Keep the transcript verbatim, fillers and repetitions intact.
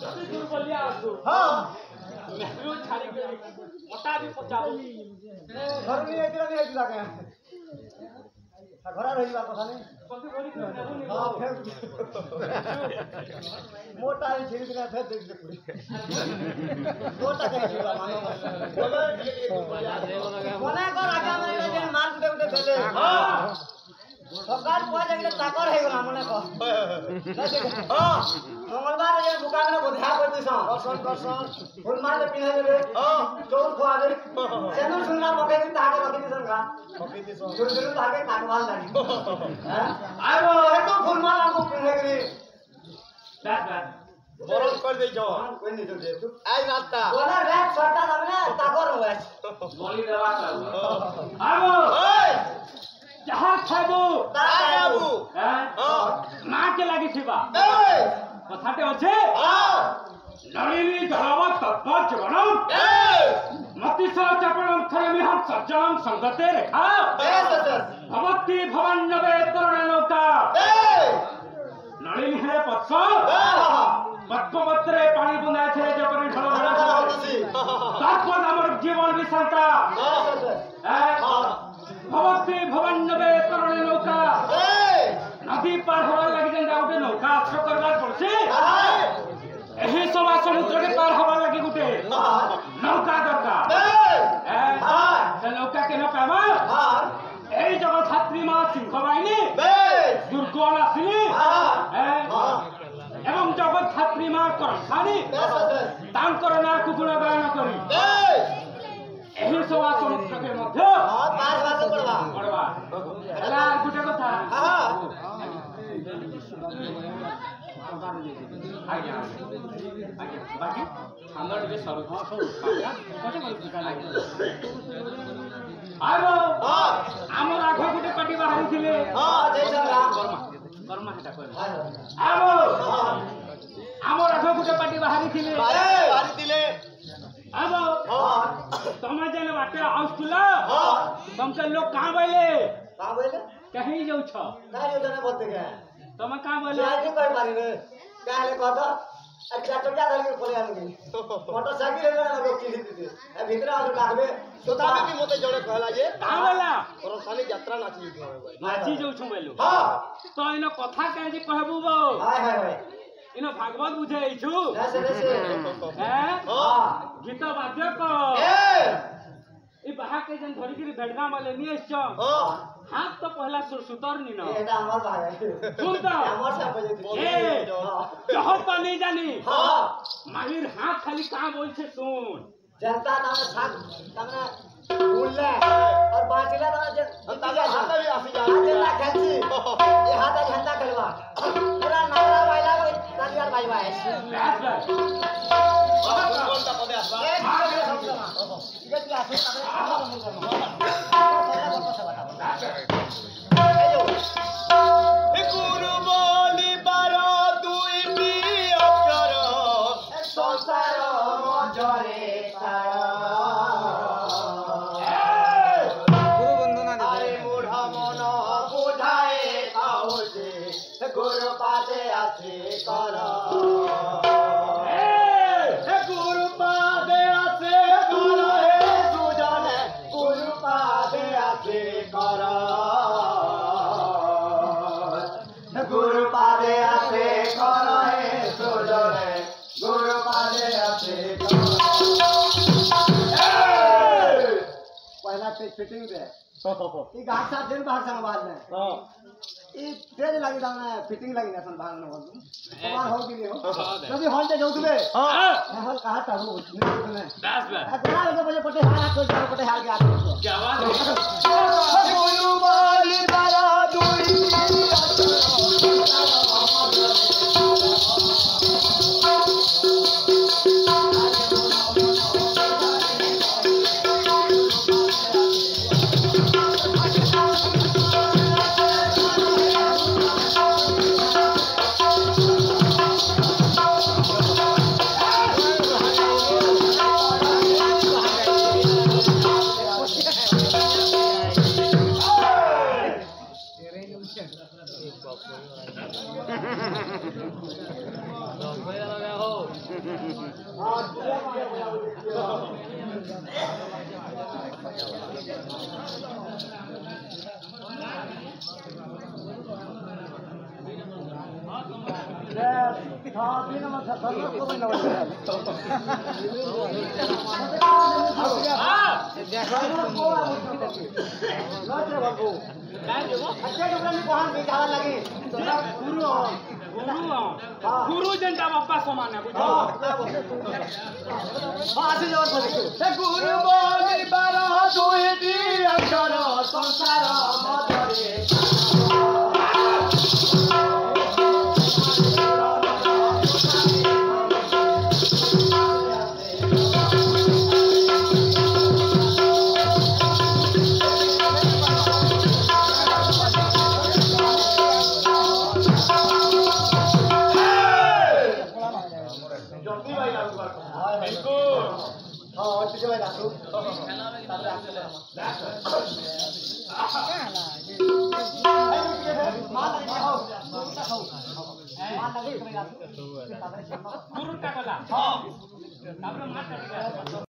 अति दूर बोलिया आसु हां मैं छाड़ी के मोटा भी पचाबो घर में एतिरा नहीं एतिरा के घर रही बात कथा नहीं कथि बोली तो नहीं हां फिर मोटा ही छिड़ के फिर देख ले पूरी मोटा के छिड़ा मानो कोना को राजा में जे मार उठे उठे देले हां सकाळ पय जाके ताकर हे गला मने को हां मंगलवार जे दुकान में बोधा करती स दर्शन दर्शन फूल मार पिना देबे हां चौर खवा दे सेनु सुनना मके की ताके रखी दी संगा मके दी स सुन सुन ताके काटवाल लागी हां आबो हे तो फूल मार को पिने करी बात बात बरन कर दे जो कोई नहीं दे तू आई रास्ता बोला रैप सरता हमने ताकर होय बोली देवा कर आबो ओए जहां खाबो ताबू हां हां मां के लागि थिबा ए कथाटे আছে हां नळिनी धरावा तत्पच बनम ए मतिसा चपणम खरमिहं सज्जनम संगते रेखा ए सर भवती भवन्नवे तरुण नौका ए नळिनी हे पत्स पद्मपत्रे पानी बुंदा छे जेपरि ढलो ढलो तात्पर हमर जीवन विशांता हां सर हां भवती भवन्नवे तरुण नौका ए नदी पार होवा लागि जेंदा उठे नौका आश्रय करबार पड़छे हां एही सवा समुद्र के पार होवा लागि गुटे नौका दरकार ए हां से नौका के न पावा हां এই জগৎ ছাত্রী মা সিংহ বাহিনী দুর্গল আসিনি এবং জগৎ ছাত্রী মা করখানি তাঙ্কর না কুকুর গায়ন করি এই সবা সমুদ্রকে মধ্যে পড়বা এলা আর গুটে কথা আজ্ঞা আজ্ঞা বাকি আমরা টিকে সরু হ্যাঁ সরু কত কত আরো আমার আগে গুটে পাটি বাহারি ছিলে हां जय श्री राम কর্মা কর্মা হেটা কর আরো আমার আগে গুটে পাটি বাহারি ছিলে बारी दिले আরো हां তুমি যেন বাটে আউছুলা हां तुमके लोग कहां बैले का बोले कहीं जाउ छ का योजना बोलते के तुम कहां बैले आज नहीं कोई पारी रे काले कहत अच्छा तो क्या धर के खोले आने मोटरसाइकिल ले ना लोग की थी ए भीतर आ लागबे सोताबे भी मते जड़े कहला जे कहां बैला परसानी यात्रा नाची के भाई नाची जाउ छ बैलो हां तो इनो कथा कहे जे कहबू बो हाय हाय हाय इनो भागवत बुझे छु ऐसे ऐसे हैं हां गीत वाद्य को ए ई बाहा के जन धरी के भेड़गा वाले नियस छ हां हाथ तो पहला सुर सुतर नी न एटा हमर भाई है सुन तो हमर से पे ए जहो तो नहीं जानी हां माहिर हाथ खाली कहां बोल छे सुन जनता तमने साथ तमने बोलले और बाचले तमने अंदाजा हाथ भी आसी जा जनता खेची ये हाथ झंडा करवा पूरा नारा वाला को तालियार भाई भाई बस बस कोनटा पदे आसबा ए ठीक है आसे आयो ए गुरु बोली बारो दुई नी अक्षर संसार मजरे तारा गुरु बंदना दे अरे मूढ़ा मन बुझाए खाओ जे गुरु पादे आसे कर ए गुरु पादे आसे कर हे सुजन गुरु पादे आसे कर गुरु पादे आसे कर हे सुजन गुरु पादे आसे पहला से फिटिंग दे ई गाछ साथ दिन भाग संग बात में हां ई तेज लगी दाना फिटिंग लगी ना सन भाग न बोल तुम्हार हो कि नहीं हो यदि हॉल ते जाऊ तुबे हां हॉल कहां ता हो बस बस तेरा लगे बोले पटे हाल को जाओ पटे हाल के आते क्या बात है गुरु बोली बारा दुई हां पूरा हां दिन में सफल को भी न हो हां देखो को लगे बाबू काय देबो अच्छा डबला में कोहान बिचावा लगे गुरु गुरु गुरु जनता बाप्पा समान है बुझो बात जोर बोले गुरु बोली बारा दुईटी अक्षर संसार मधुरे गुरु का कला हां तापर मार